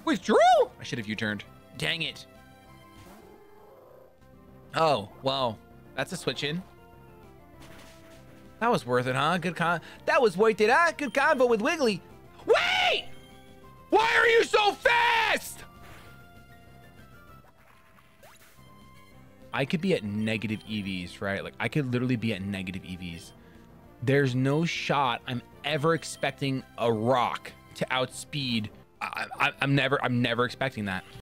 Withdrew? I should have U-turned. Dang it. Oh, well, that's a switch in. That was worth it, huh? That was worth it, huh? Good convo with Wiggly. Wait! Why are you so fast? I could be at negative EVs, right? Like I could literally be at negative EVs. There's no shot I'm ever expecting a rock to outspeed. I'm never expecting that.